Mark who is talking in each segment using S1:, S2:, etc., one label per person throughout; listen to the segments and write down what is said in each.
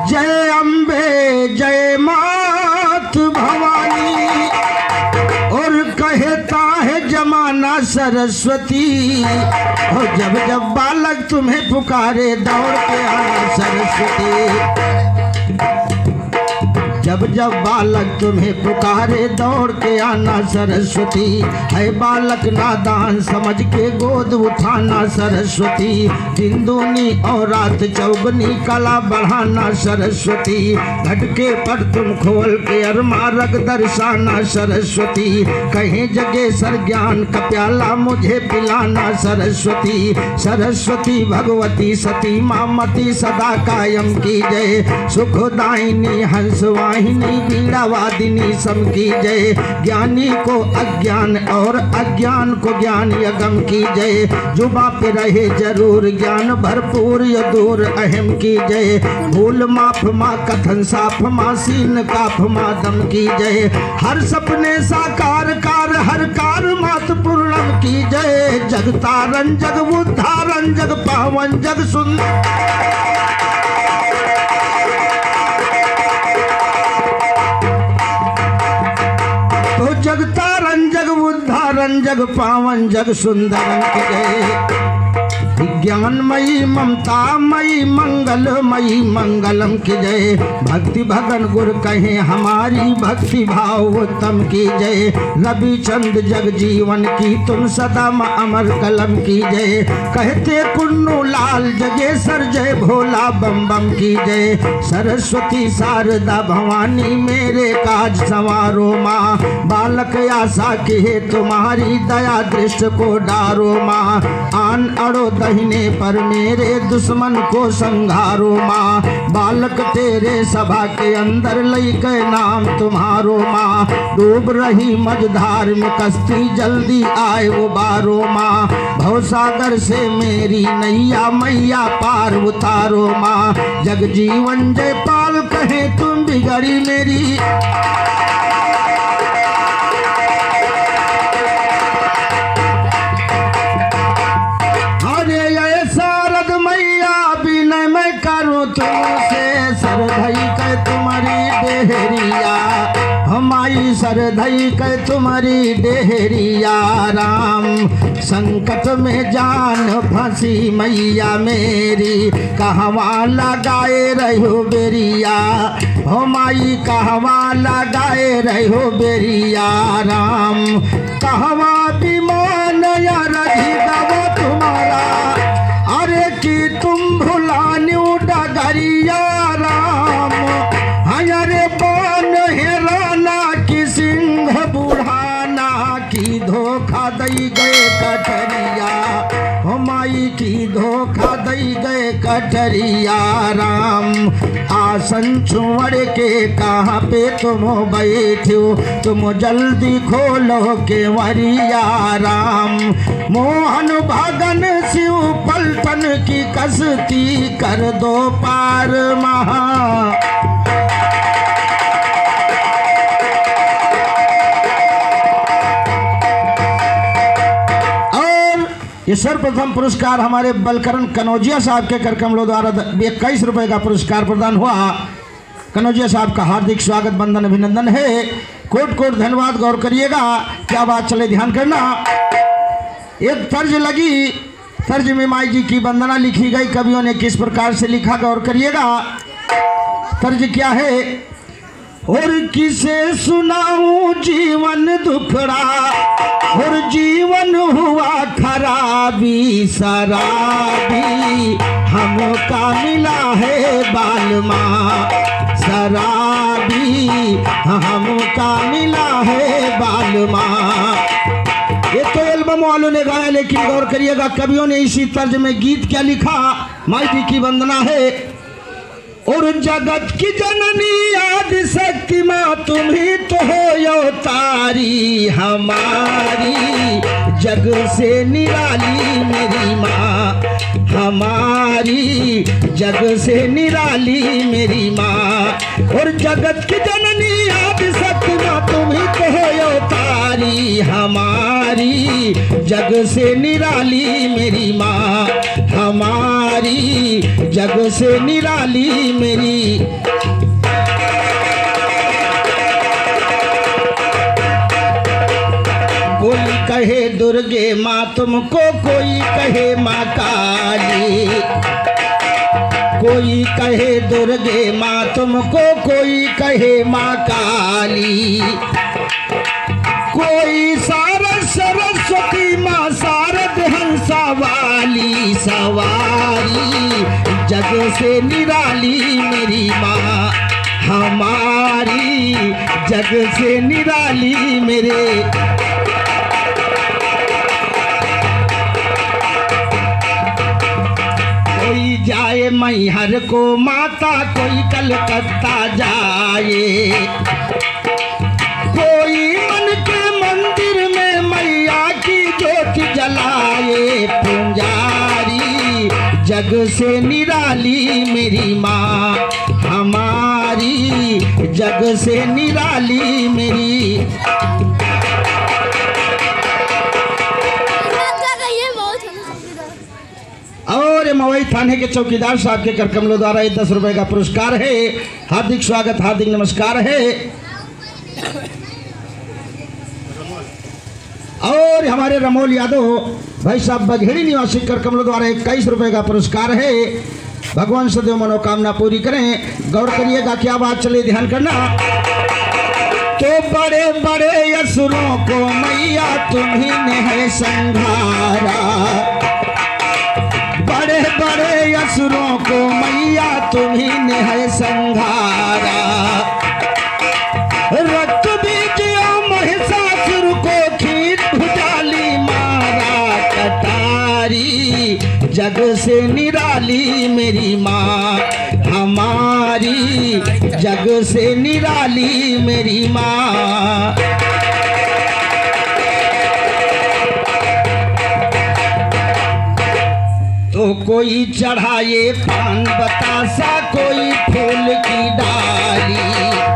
S1: जय अम्बे जय मात भवानी, और कहता है जमाना सरस्वती। और जब जब बालक तुम्हें पुकारे दौड़ के आना सरस्वती, जब जब बालक तुम्हें पुकारे दौड़ के आना सरस्वती। है बालक नादान समझ के गोद उठाना सरस्वती। दिन दूनी और रात चौगनी कला बढ़ाना सरस्वती। घटके पर तुम खोल के अरमा रग दर्शाना सरस्वती। कहीं जगह सर ज्ञान का प्याला मुझे पिलाना सरस्वती। सरस्वती भगवती सती मामती सदा कायम की जय। सुखदायिनी हंसवाहिनी वीणा वादिनी सम की जय। ज्ञानी को अज्ञान और अज्ञान को ज्ञान यगम की जय। जुबा पे रहे जरूर ज्ञान भरपूर य दूर अहम की जय। भूल माफ माँ कथन साफ माँ सीन काफ माँ दम की जय। हर सपने साकार कार हर कार मात पूर्णम की जय। जगतारण जग उद्धारण जग पावन जग सुंदर। जगतारण जग उद्धारण जग पावन जग सुंदरं की जय। विज्ञानमयी ममतामयी मंगलमयी मंगलम की जय। भक्ति भगन गुर कहे हमारी भक्ति भाव उत्तम की जय। रवि चंद जग जीवन की तुम सदा अमर कलम की जय। कहते कुन्नू लाल जगेसर जय भोला बम बम की जय। सरस्वती शारदा भवानी मेरे काज संवारो माँ। बालक आशा की है तुम्हारी दया दृष्ट को डारो माँ। आन अड़ो दहीने पर मेरे दुश्मन को संघारो माँ। बालक तेरे सभा के अंदर लई के नाम तुम्हारो माँ। डूब रही मझधार में कश्ती जल्दी आए उबारो माँ। भवसागर से मेरी नैया मैया पार उतारो माँ। जग जीवन जयपाल कहे तुम बिगड़ी मेरी। तुमसे सरधई के तुम्हारी डेहरिया हमारी सरधई के तुम्हारी डेहरिया। राम संकट में जान फंसी मैया मेरी। कहवा लगाए रहो बेरिया हमारी कहवा लगाए रहो बेरिया। राम कहवा विमान या रही दवा तुम्हारा। अरे कि तुम भुलाने डगरिया राम। हयरे बान हेराना की सिंह बुढ़ाना की धोखा दई गए कटरिया। हमाई की धोखा दई गए कटरिया। राम आसन छुड़ के कहाँ पे तुम बैठो तुम जल्दी खोलो के वरिया। राम मोहन भगन शिव पलटन की कश्ती कर दो पार महा। ये सर्वप्रथम पुरस्कार हमारे बलकरण कनौजिया साहब के करकमलों द्वारा 21 रुपए का पुरस्कार प्रदान हुआ। कनौजिया साहब का हार्दिक स्वागत बंदन अभिनंदन है। कोट कोट धन्यवाद। गौर करिएगा क्या बात चले ध्यान करना। एक तर्ज लगी, तर्ज में माई जी की वंदना लिखी गई। कवियों ने किस प्रकार से लिखा गौर करिएगा। तर्ज क्या है। और किसे सुनाऊं जीवन दुखड़ा और जीवन हुआ खराबी शराबी हमका मिला है बालमा। शराबी हमका मिला है बालमा। ये तो एल्बम वालों ने गाया, लेकिन गौर करिएगा कवियों ने इसी तर्ज में गीत क्या लिखा। माई जी की वंदना है। और जगत की जननी आदि शक्ति माँ तुम ही तो हो यो तारी हमारी। जग से निराली मेरी माँ हमारी। जग से निराली मेरी माँ। और जगत की जननी आदि शक्ति माँ तुम ही तो हो यो तारी हमारी। जग से निराली मेरी माँ हमारी। जग से निराली मेरी दुर्गे माँ तुमको कोई कहे माँ काली, कोई कहे दुर्गे माँ तुमको कोई कहे माँ काली, कोई सारद सरस्वती माँ शारद हंसा वाली सवारी, जग से निराली मेरी माँ हमारी, जग से निराली मेरे। कोई जाए मैहर को माता, कोई कलकत्ता जाए, कोई मन के मंदिर में मैया की ज्योति जलाए, पुजारी जग से निराली मेरी माँ हमारी, जग से निराली मेरी। और मवई थाने के चौकीदार साहब के कर कमलों द्वारा 10 रुपए का पुरस्कार है। हार्दिक स्वागत, हार्दिक नमस्कार है। और हमारे रमोल यादव भाई साहब बघेड़ी निवासी कर कमलों द्वारा 21 रुपए का पुरस्कार है। भगवान सदैव मनोकामना पूरी करें। गौर करिएगा, क्या बात चले, ध्यान करना। तो बड़े बड़े असुरों को मैया तुम्ही ने है संघारा, बड़े बड़े असुरों को मैया तुम्ही ने है संघारा, रक्त बीजियो महिषासुर को खींच भुजाली मारा कटारी, जग से निराली मेरी माँ हमारी, जग से निराली मेरी माँ। तो कोई चढ़ाए पान बतासा, कोई फूल की डाली,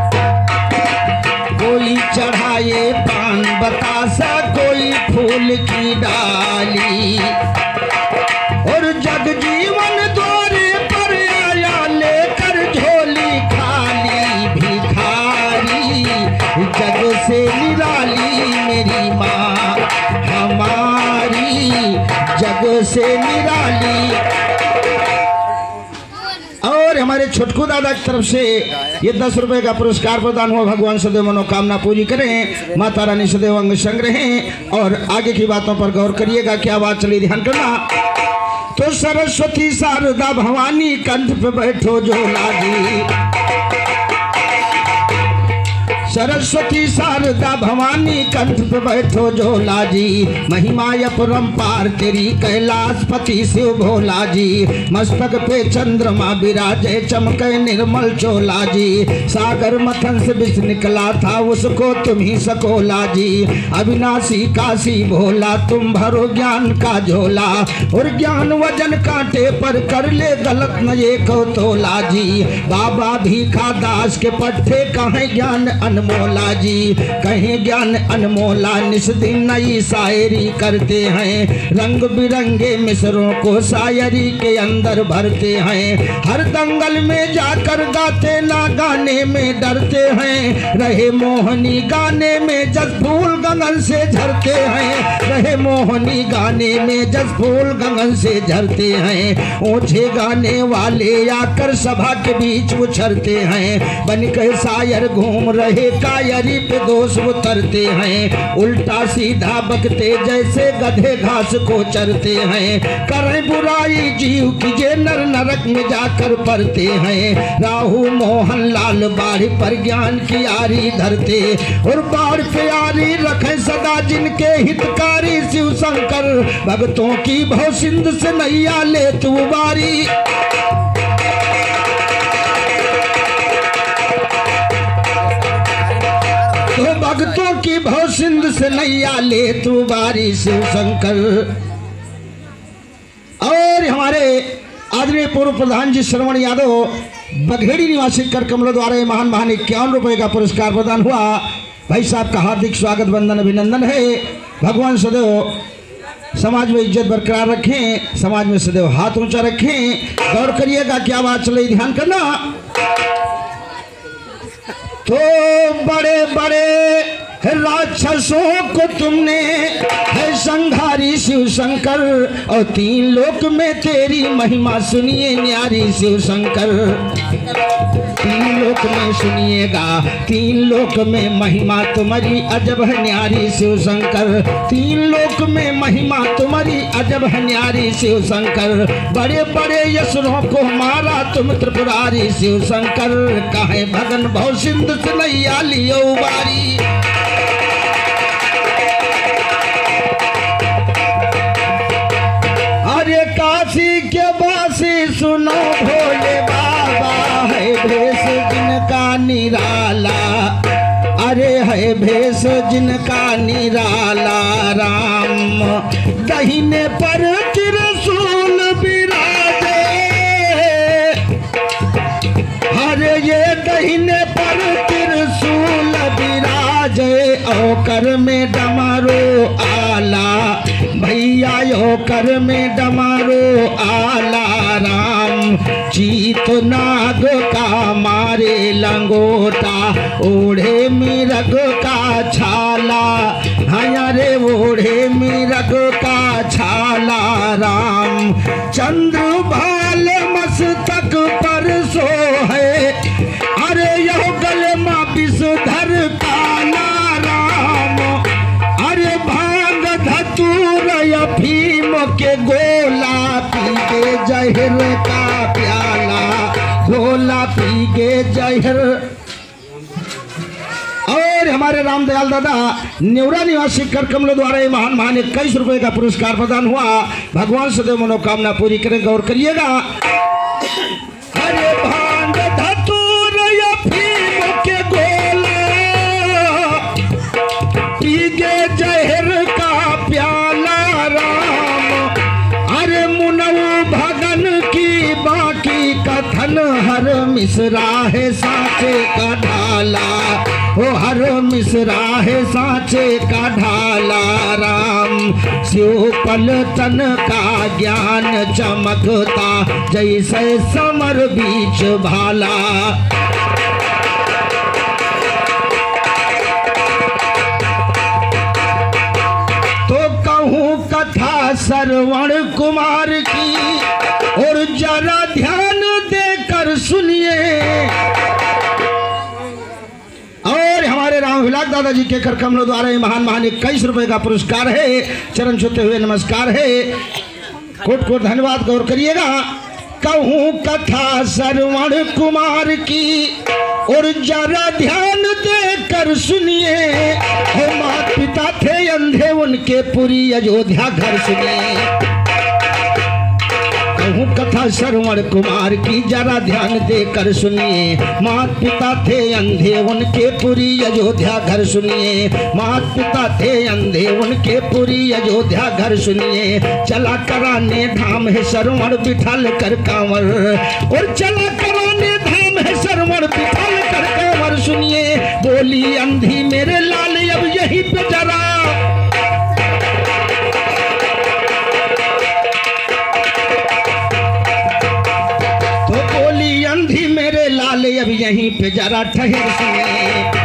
S1: कोई चढ़ाए पान बतासा, कोई फूल की डाली, और जग जीवन द्वारे पर आया लेकर झोली खाली भिखारी, जग से निराली मेरी माँ हमारी, जग से निराली। और हमारे छोटकू दादा की तरफ से ये 10 रुपए का पुरस्कार प्रदान हुआ। भगवान सदैव मनोकामना पूरी करें, माता रानी सदैव अंग संग रहें। और आगे की बातों पर गौर करिएगा, क्या बात चली, ध्यान करना। तो सरस्वती शारदा भवानी कंठ पे बैठो झोला जी, सरस्वती शारदा भवानी कंठ पे बैठो झोला जी, महिमा अपरंपार तेरी कैलाशपति शिव भोला जी, मस्तक पे चंद्रमा विराजे चमके निर्मल चोला जी, सागर मथन से विष निकला था उसको तुम ही सकोला जी, अविनाशी काशी भोला तुम भरो ज्ञान का झोला, और ज्ञान वजन कांटे पर कर ले गलत न ये को तोला जी, बाबा भीखा दास के पट्टे कहें ज्ञान अनमोला जी, कहीं ज्ञान अनमोला निस दिन नई शायरी करते हैं, रंग बिरंगे मिसरों को शायरी के अंदर भरते हैं, हर दंगल में जाकर गाते ना गाने में डरते हैं, रहे मोहनी गाने में जस फूल गगन से झरते हैं, रहे मोहनी गाने में जस फूल गगन से झरते हैं, ऊंचे गाने वाले आकर सभा के बीच उछरते हैं, बन के शायर घूम रहे कायरी पे दोष उतरते हैं, उल्टा सीधा बकते जैसे गधे घास को चरते हैं, करें बुराई जीव की जे नर नरक में जाकर पड़ते हैं, राहु मोहन लाल बाढ़ पर ज्ञान की आरी धरते, और बाढ़ पे आरी रखे सदा जिनके हितकारी शिव शंकर, भक्तों की भव सिंध से नैया ले तू बारी, तो भक्तों की भव सिंध से नैया ले तू बारी शिव शंकर। और हमारे आदरणीय पूर्व प्रधान जी श्रवण यादव बघेड़ी निवासी कर कमलों द्वारा महान महान 51 रुपए का पुरस्कार प्रदान हुआ। भाई साहब का हार्दिक स्वागत वंदन अभिनंदन है। भगवान सदैव समाज में इज्जत बरकरार रखें, समाज में सदैव हाथ ऊंचा रखें। गौर करिएगा, क्या बात चले, ध्यान करना। तो बड़े बड़े राक्षसों को तुमने है संघारी शिव शंकर, और 3 लोक में तेरी महिमा सुनिए न्यारी शिव शंकर। 3 लोक में सुनिएगा, 3 लोक में महिमा तुम्हारी अजब है न्यारी शिव शंकर। 3 लोक में महिमा तुम्हारी अजब है न्यारी शिव शंकर। बड़े बड़े यसुरों को मारा तुम त्रिपुरारी शिव शंकर। काहे भगन भव सिंधु से नैया लियो बारी। अरे काशी के वासी सुनो भोले बाबा, है भेष जिनका निराला। अरे है भेष जिनका निराला, राम दहिने पर त्रिशूल विराजे। अरे ये दहिने पर त्रिशूल विराजे, औकर में डमरू आला। भैया यो कर में डमरू आला, राम चीत नाग का मारे लंगोटा, ओढ़े मिरग का छाला। हरे ओढ़े मिरग का छाला, राम चंद्र भाल मस्तक पर सो है। अरे यह गले माँ विषधर काला, राम अरे भांग धतूर भीम के गोला, पी के जहर का प्याला, गोला पी के जहर। और हमारे रामदयाल दादा नेवरा निवासी कर कमलों द्वारा ये महान महान 21 रुपए का पुरस्कार प्रदान हुआ। भगवान सदैव मनोकामना पूरी करें, गौर करिएगा। अरे भांग धतूर भीम के गोला, पी के जहर का प्याला, राम अरे मुनऊ भगन की बाकी कथन, हर मिसरा है साचे का ढाला। ओ हर मिसरा है साचे का ढाला, राम शिवपल तन का ज्ञान चमकता, जैसे समर बीच भाला। कथा श्रवण कुमार की, और जरा ध्यान देकर सुनिए। और हमारे रामविलास दादाजी के कर कमलों द्वारा ये महान महान 21 रुपए का पुरस्कार है। चरण छूते हुए नमस्कार है, कोट कोट धन्यवाद, गौर करिएगा। कहूँ कथा श्रवण कुमार की, और जरा ध्यान देकर सुनिए। हो माता पिता थे अंधे, उनके पुरी अयोध्या घर सुनिए। कहूँ कथा श्रवण कुमार की, जरा ध्यान देकर सुनिए। माता पिता थे अंधे, उनके पुरी अयोध्या घर सुनिए। माता पिता थे अंधे, उनके पुरी अयोध्या घर सुनिए। चला कराने धाम है श्रवण बिठाल कर कांवर, और चला कराने धाम है श्रवण बिठाल कर कांवर सुनिए। बोली अंधी मेरे लाल अब यहीं पे जरा, अंधी मेरे लाल अब यहीं पे जरा ठहर सुनिए।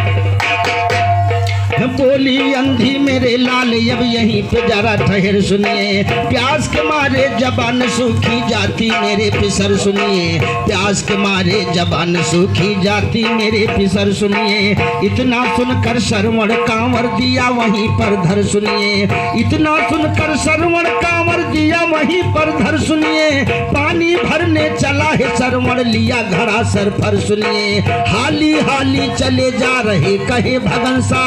S1: बोली अंधी मेरे लाल अब यहीं पे जरा ठहर सुनिए। प्यास के मारे जबान सूखी जाती मेरे पिसर सुनिए। प्यास के मारे जबान सूखी जाती मेरे पिसर सुनिए। इतना सुनकर श्रवण कांवर दिया वहीं पर धर सुनिए। इतना सुनकर श्रवण कांवर दिया वहीं पर धर सुनिए। पानी भरने चला है श्रवण, लिया घड़ा सर पर सुनिए। हाली हाली चले जा रहे कहे भगन सा,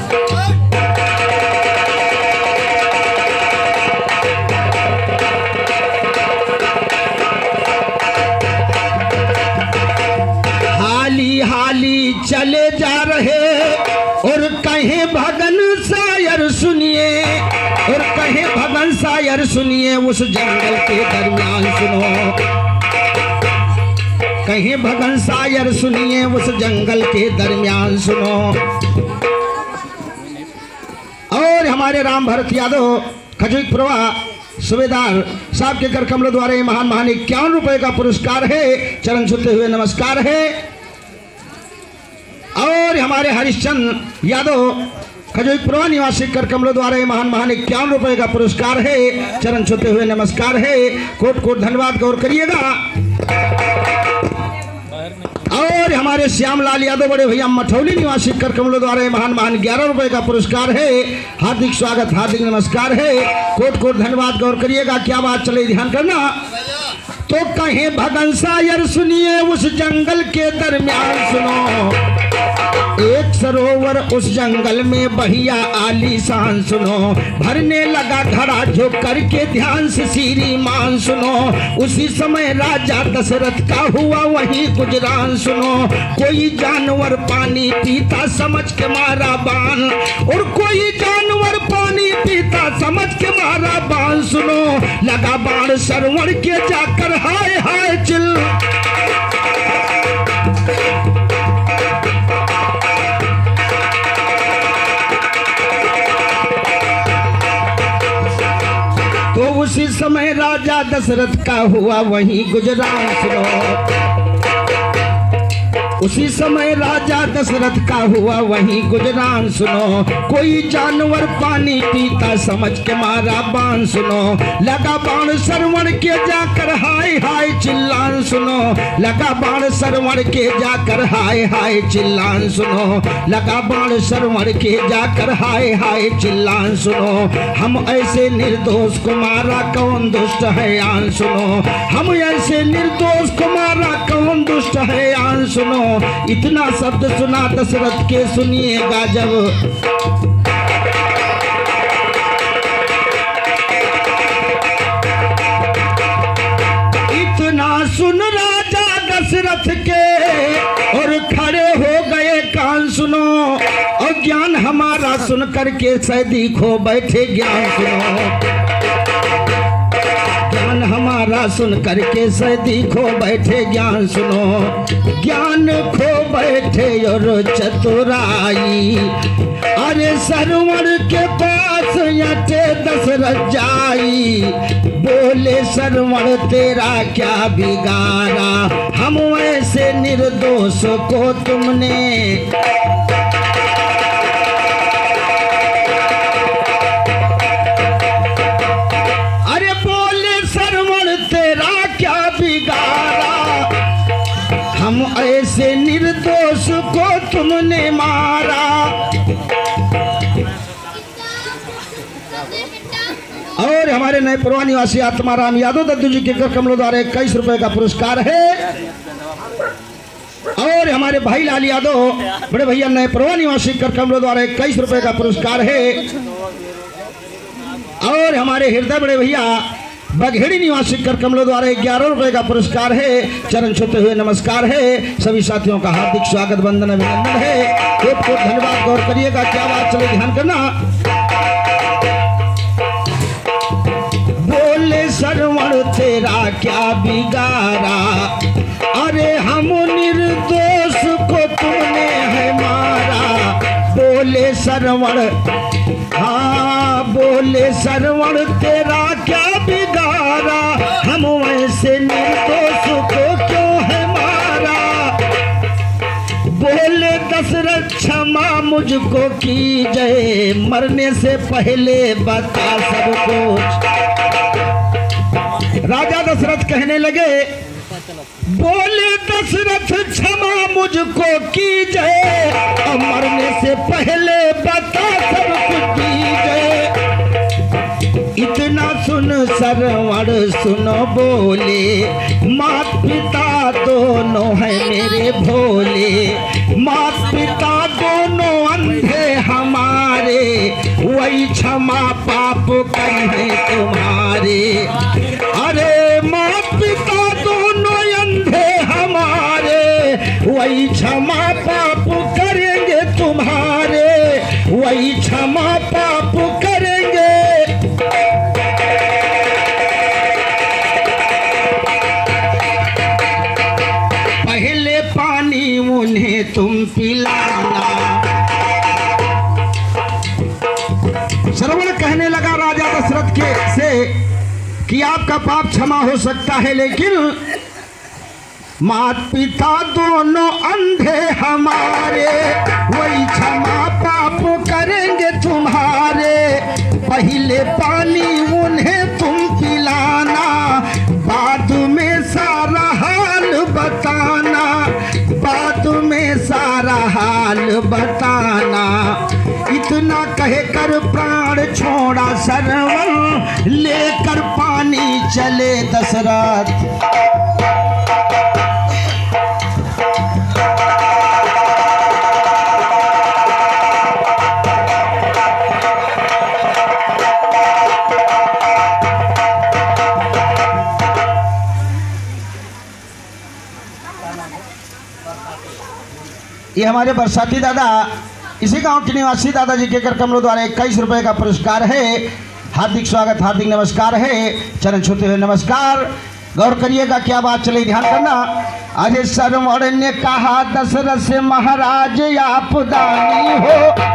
S1: हाली हाली चले जा रहे, और कहे भगन शायर सुनिए। और कहे भगन शायर सुनिए, उस जंगल के दरमियान सुनो। कहे भगन शायर सुनिए, उस जंगल के दरमियान सुनो। और हमारे राम भरत यादव खजुक प्रवाह सूबेदार साहब के कर कमलों द्वारा ये महान महान 51 रुपए का पुरस्कार है। चरण छूते हुए नमस्कार है। और हमारे हरिश्चंद्र यादव खजोई पुरवा निवासी कर कमलों द्वारा महान महान 51 रुपए का पुरस्कार है। चरण छूते हुए नमस्कार है, कोट कोट धन्यवाद गौर करिएगा। और हमारे श्यामलाल यादव बड़े भैया मठौली निवासी कर कमलों द्वारा महान महान 11 रुपए का पुरस्कार है। हार्दिक स्वागत, हार्दिक नमस्कार है, कोट कोट धन्यवाद गौर करिएगा। क्या बात चले, ध्यान करना। तो कहें भगन शायर सुनिए उस जंगल के दरमियान सुनो, एक सरोवर उस जंगल में बहिया आलीशान सुनो, भरने लगा घड़ा झुक करके ध्यान से श्रीमान सुनो। उसी समय राजा दशरथ का हुआ वहीं गुजरान सुनो। कोई जानवर पानी पीता समझ के मारा बाण, और कोई जानवर पानी पीता समझ के मारा बाण सुनो। लगा बाण सरवण के जाकर हाय हाय चिल, तो उसी समय राजा दशरथ का हुआ वहीं गुजरान सुनो। उसी समय राजा दशरथ का हुआ वहीं गुजरान सुनो। कोई जानवर पानी पीता समझ के मारा बाण सुनो। लगा बाण सरवण के जाकर हाय हाय चिल्लान सुनो। लगा बाण सरवण के जाकर हाय हाय चिल्लान सुनो। लगा बाण सरवण के जाकर हाय हाय चिल्लान सुनो। हम ऐसे निर्दोष को मारा कौन दुष्ट है आन सुनो। हम ऐसे निर्दोष को मारा कौन दुष्ट है आन सुनो। इतना शब्द सुना दशरथ के सुनिएगा जब, इतना सुन राजा दशरथ के और खड़े हो गए कान सुनो। और ज्ञान हमारा सुन करके सैदी खो बैठे ज्ञान सुनो। ज्ञान हमारा सुन करके सैदी खो बैठे ज्ञान सुनो। ज्ञान खो बैठे और चतुराई, अरे सरवण के पास यटे दशरथ जाई। बोले सरवण तेरा क्या बिगाड़ा, हम ऐसे निर्दोष को तुमने। हम ऐसे निर्दोष को तुमने मारा। और हमारे नए पुरवा निवासी आत्माराम यादव दद्दू जी के कर कमलों द्वारा 21 रुपए का पुरस्कार है। और हमारे भाई लाल यादव बड़े भैया नए पुरवा निवासी कर कमलों द्वारा 21 रुपए का पुरस्कार है। और हमारे हृदय बड़े भैया बघेड़ी निवासी कर कमलों द्वारा 11 रुपए का पुरस्कार है। चरण छूते हुए नमस्कार है। सभी साथियों का हार्दिक स्वागत, वंदन, अभिनंदन है। कोट कोट धन्यवाद गौर करिएगा। क्या बात चले, ध्यान करना। बोले सरवण तेरा क्या बिगाड़ा, अरे हम निर्दोष को तुमने है मारा। बोले सरवण, हाँ बोले सरवण तेरा क्या बिगाड़ा, हम वैसे निर्दोष को क्यों है मारा। बोले दशरथ क्षमा मुझको कीजिए, मरने से पहले बता सब कुछ। राजा दशरथ कहने लगे, बोले दशरथ क्षमा मुझको कीजिए, और मरने से पहले बता सब कुछ कीजिए। इतना सुन सरवण सुनो बोले, मात पिता दोनों है मेरे भोले। मात पिता दोनों अंधे हमारे, वही क्षमा पाप करें तुम्हारे। अरे मात पिता दोनों अंधे हमारे, वही क्षमा पाप करेंगे तुम्हारे। वही क्षमा पाप करेंगे। पहले पानी उन्हें तुम पिलाना। श्रवण कहने लगा राजा दशरथ के से कि आपका पाप क्षमा हो सकता है, लेकिन मात पिता दोनों अंधे हमारे, वही क्षमा पाप करेंगे कर प्राण छोड़ा सरवन, लेकर पानी चले दशरथ। ये हमारे बरसाती दादा, इसी गांव के निवासी दादाजी के कर कमलों द्वारा 21 रुपए का पुरस्कार है। हार्दिक स्वागत, हार्दिक नमस्कार है। चरण छूते हुए नमस्कार। गौर करिएगा, क्या बात चले, ध्यान करना। अरे सरवण ने कहा दशरथ से महाराज आप दानी हो।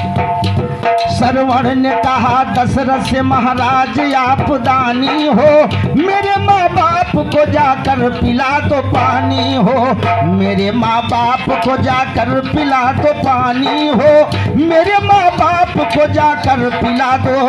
S1: सरवण ने कहा दशरथ से महाराज आप दानी हो। मेरे माँ बाप को जाकर पिला दो पानी हो। मेरे माँ बाप को जाकर पिला दो पानी हो। मेरे माँ बाप को जाकर पिला दो।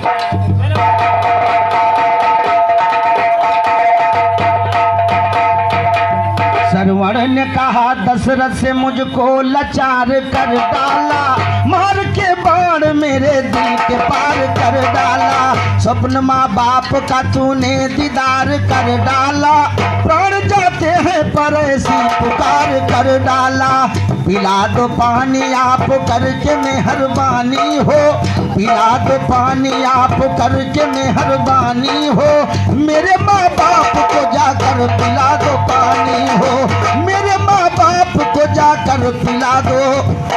S1: सरवण ने कहा दशरथ से मुझको लाचार कर डाला। मार के बाण मेरे दिल के पार कर डाला। स्वप्न माँ बाप का तूने दीदार कर डाला। प्राण जाते हैं पर ऐसी पुकार कर डाला। पिला दो पानी आप करके मेहरबानी हो। पिला दो पानी आप करके मेहरबानी हो। मेरे माँ बाप को जाकर पिला दो पानी हो। मेरे माँ बाप को जाकर पिला दो।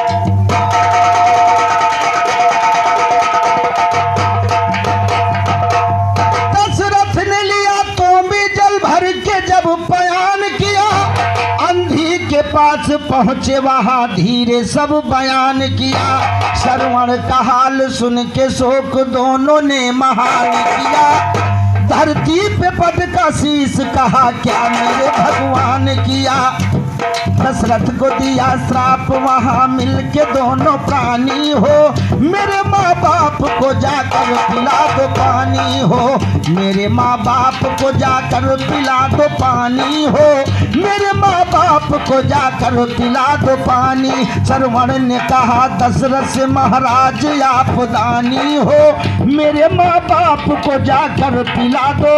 S1: दशरथ ने लिया तो भी जल भर के जब बयान किया। अंधी के पास पहुंचे वहां धीरे सब बयान किया। सरवण का हाल सुन के शोक दोनों ने महान किया। धरती पे पद का शीश कहा क्या मेरे भगवान किया। दशरथ को दिया श्राप वहां मिलके दोनों प्राणी हो। मेरे माँ बाप को जाकर पिला दो पानी हो। मेरे माँ बाप को जाकर पिला दो पानी हो। मेरे माँ बाप को जाकर पिला दो पानी। सरवण ने कहा दशरथ से महाराज आप दानी हो। मेरे माँ बाप को जाकर पिला दो।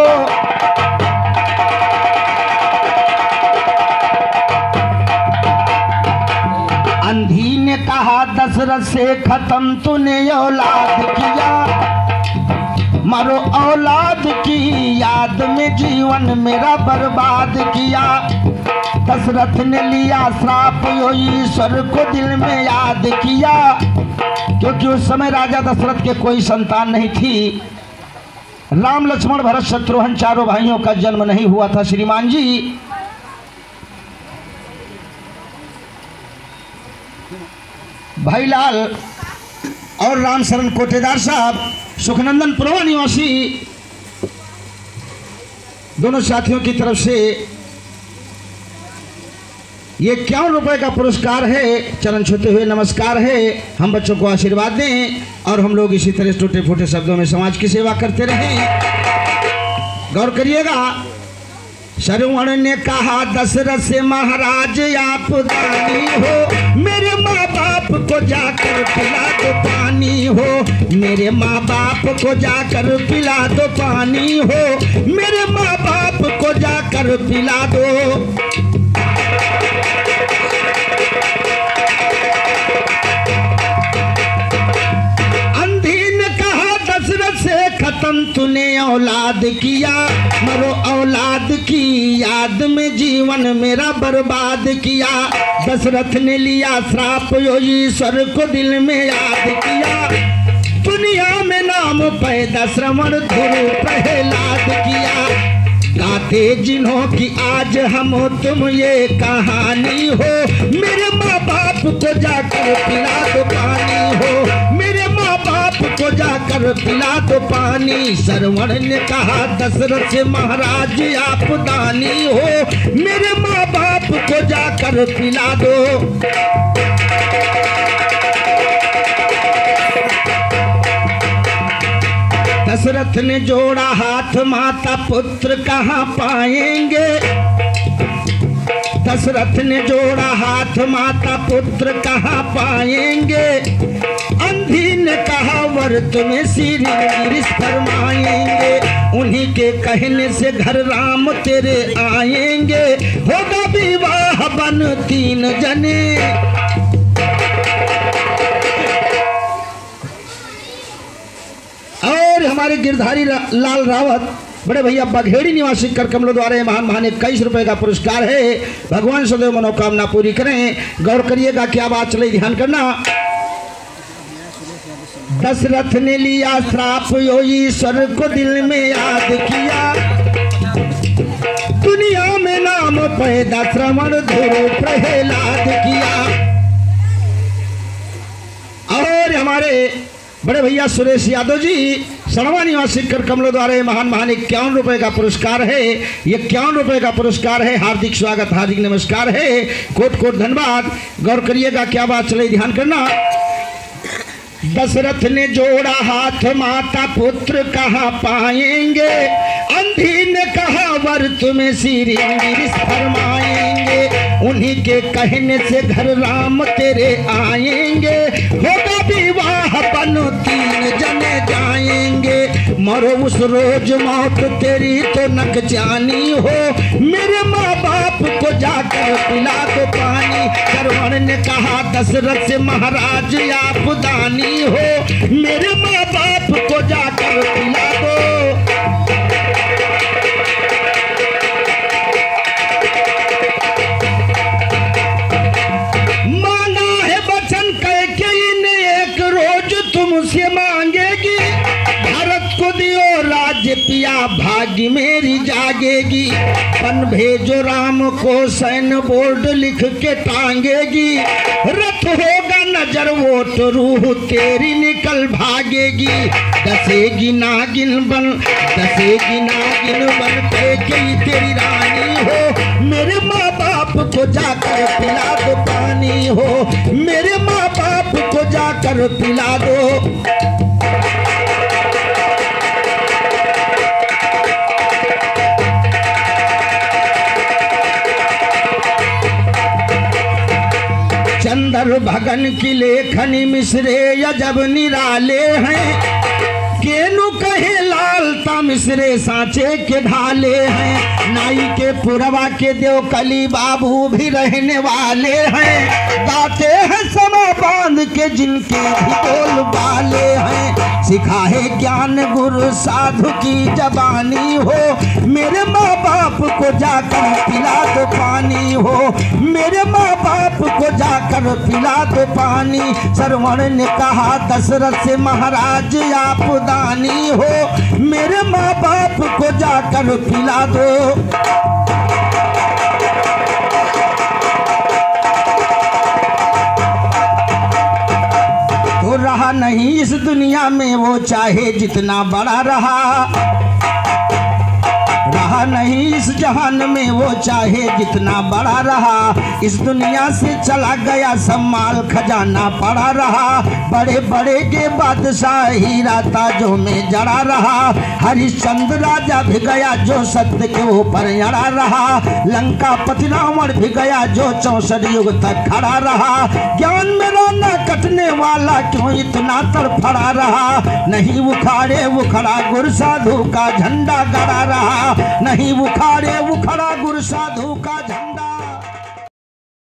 S1: अंधी ने कहा दशरथ से खत्म तूने औलाद किया। मारो औलाद की याद में जीवन मेरा बर्बाद किया। दशरथ ने लिया श्राप यो ईश्वर को दिल में याद किया। क्योंकि उस समय राजा दशरथ के कोई संतान नहीं थी। राम लक्ष्मण भरत शत्रुघ्न चारों भाइयों का जन्म नहीं हुआ था। श्रीमान जी भाईलाल और राम शरण कोटेदार साहब सुखनंदन पुरवा निवासी दोनों साथियों की तरफ से ये 51 रुपए का पुरस्कार है। चरण छूते हुए नमस्कार है। हम बच्चों को आशीर्वाद दें और हम लोग इसी तरह टूटे फूटे शब्दों में समाज की सेवा करते रहें। गौर करिएगा। सरवण ने कहा दशरथ से महाराज आप दानी हो। मेरे माँ बाप को जाकर पिला दो पानी हो। मेरे माँ बाप को जाकर पिला दो पानी हो। मेरे माँ बाप को जाकर पिला दो। खत्म तूने औलाद किया। मरो औलाद की याद में जीवन मेरा बर्बाद किया। दशरथ ने लिया श्राप यो ईश्वर को दिल में याद किया। दुनिया में नाम पैदा श्रवण ध्रुव प्रहलाद किया। गाते जिन्हों की आज हम तुम ये कहानी हो। मेरे माँ बाप को जाकर पिला दो पानी हो। मेरे माँ बाप को जाकर पिला दो पानी। सरवण ने कहा दशरथ से महाराज आप दानी हो। मेरे माँ बाप को जाकर पिला दो। दशरथ ने जोड़ा हाथ माता पुत्र कहाँ पाएंगे। दशरथ ने जोड़ा हाथ माता पुत्र कहाँ पाएंगे। अंधी ने कहा वर तुम्हें श्री गिरीश फरमाएंगे, उन्हीं के कहने से घर राम तेरे आएंगे, होगा विवाह बन 3 जने। और हमारे गिरधारी लाल रावत बड़े भैया बघेड़ी निवासी कर कमलों द्वारा महान महान 21 रुपए का पुरस्कार है। भगवान सदैव मनोकामना पूरी करें। गौर करिएगा क्या बात चले, ध्यान करना। दशरथ ने लिया श्राप यो ईश्वर को दिल में याद किया, दुनिया में नाम पैदा श्रवण ध्रुव प्रहलाद किया। और हमारे बड़े भैया सुरेश यादव जी सड़वा निवासी कर कमलों द्वारा महान महान 51 रुपए का पुरस्कार है। 51 रुपए का पुरस्कार है। हार्दिक स्वागत, हार्दिक नमस्कार है, कोट कोट धन्यवाद। गौर करिएगा क्या बात चले, ध्यान करना। दशरथ ने जोड़ा हाथ, माता पुत्र कहाँ पाएंगे, अंधी ने कहा वर तुम्हें श्री गिरीश फरमाएंगे, उन्हीं के कहने से घर राम तेरे आएंगे, होगा विवाह बन 3 जने जाएंगे, मरो उस रोज मौत तेरी तो नक जानी हो, मेरे माँ बाप को जाकर पिला दो पानी। श्रवण ने कहा दशरथ से महाराज आप दानी हो, मेरे माँ बाप को जाकर पिला दो। मांगा है वचन कैकेयी ने एक रोज तुमसे मांगेगी, भारत को दियो राज्य पिया भाग्य मेरी जागेगी, पन भेजो राम को सैन्य बोर्ड लिख के टांगेगी, रथ होगा नजर वो तो रूह तेरी निकल भागेगी, दसेगी नागिन बन कैकेयी तेरी रानी हो, मेरे माँ बाप को जाकर पिला दो पानी हो, मेरे माँ बाप को जाकर पिला दो। चंद्र भगन की लेखनी मिश्रे अजब निराले हैं, केनु कहे लालता मिश्रे सांचे के ढाले हैं, नाई के पुरवा के देवकली बाबू भी रहने वाले हैं, गाते हैं समा बांध के जिनके भी बोल बाले हैं, सिखा है ज्ञान गुरु साधु की जबानी हो, मेरे माँ बाप को जाकर पिला दो पानी हो, मेरे माँ बाप को जाकर पिला दो पानी। श्रवण ने कहा दशरथ से महाराज आप दानी हो, मेरे माँ बाप को जाकर पिला दो। तो रहा नहीं इस दुनिया में वो चाहे जितना बड़ा रहा नहीं इस जहान में वो चाहे जितना बड़ा रहा, इस दुनिया से चला गया सब माल खजाना पड़ा रहा, बड़े बड़े के बादशाह हीरा ताजों में जड़ा रहा, हरिश्चंद्र राजा भी गया जो सत्य के ऊपर अड़ा रहा, लंका पति रावण भी गया जो 64 युग तक खड़ा रहा, ज्ञान में रोना कटने वाला क्यों इतना तड़फड़ा रहा, नहीं उखाड़े उखड़ा गुरु साधु का झंडा गड़ा रहा, नहीं उखाड़े उखड़ा गुरु साधु का झंडा।